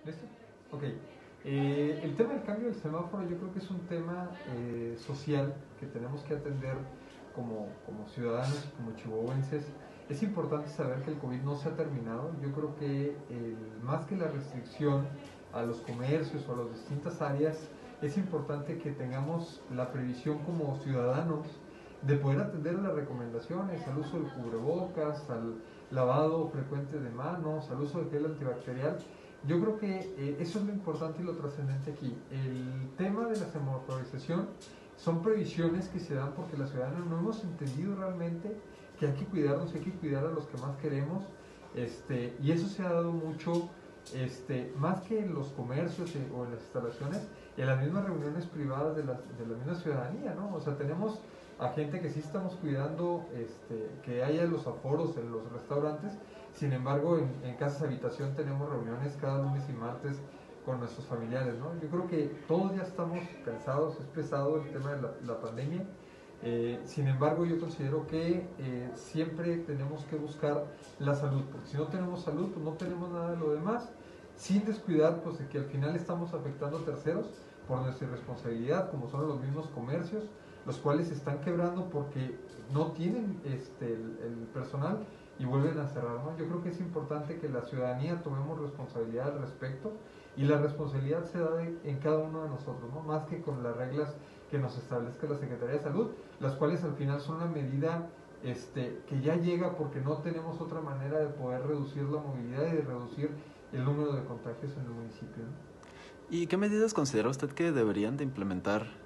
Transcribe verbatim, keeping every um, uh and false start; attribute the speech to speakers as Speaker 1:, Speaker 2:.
Speaker 1: ¿Listo? Ok. Eh, el tema del cambio del semáforo yo creo que es un tema eh, social que tenemos que atender como, como ciudadanos y como chihuahuenses. Es importante saber que el COVID no se ha terminado. Yo creo que el, más que la restricción a los comercios o a las distintas áreas, es importante que tengamos la previsión como ciudadanos de poder atender a las recomendaciones, al uso del cubrebocas, al lavado frecuente de manos, al uso de gel antibacterial. Yo creo que eh, eso es lo importante y lo trascendente aquí. El tema de la semaforización son previsiones que se dan porque la ciudadana no hemos entendido realmente que hay que cuidarnos, hay que cuidar a los que más queremos, este, y eso se ha dado mucho, este, más que en los comercios eh, o en las instalaciones, en las mismas reuniones privadas de la, de la misma ciudadanía, ¿no? O sea, tenemos a gente que sí estamos cuidando, este, que haya los aforos en los restaurantes. Sin embargo, en, en casas habitación tenemos reuniones cada lunes y martes con nuestros familiares, ¿no? Yo creo que todos ya estamos cansados, es pesado el tema de la, la pandemia. Eh, sin embargo, yo considero que eh, siempre tenemos que buscar la salud, porque si no tenemos salud, pues no tenemos nada de lo demás, sin descuidar pues de que al final estamos afectando a terceros por nuestra irresponsabilidad, como son los mismos comercios, los cuales se están quebrando porque no tienen este, el, el personal y vuelven a cerrar, ¿no? Yo creo que es importante que la ciudadanía tomemos responsabilidad al respecto, y la responsabilidad se da de, en cada uno de nosotros, ¿no? Más que con las reglas que nos establezca la Secretaría de Salud, las cuales al final son una medida este, que ya llega porque no tenemos otra manera de poder reducir la movilidad y de reducir el número de contagios en el municipio, ¿no?
Speaker 2: ¿Y qué medidas considera usted que deberían de implementar